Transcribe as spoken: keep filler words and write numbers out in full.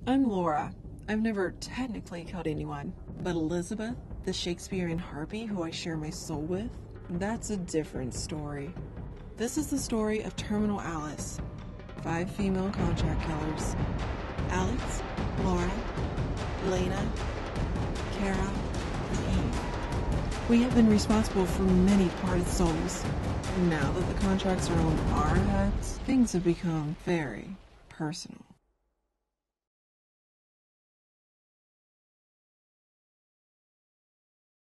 I'm Laura. I've never technically killed anyone, but Elizabeth, the Shakespearean harpy who I share my soul with, that's a different story. This is the story of Terminal Alice, five female contract killers. Alex, Laura, Elena, Kara, and Eve. We have been responsible for many departed souls. Now that the contracts are on our heads, things have become very personal.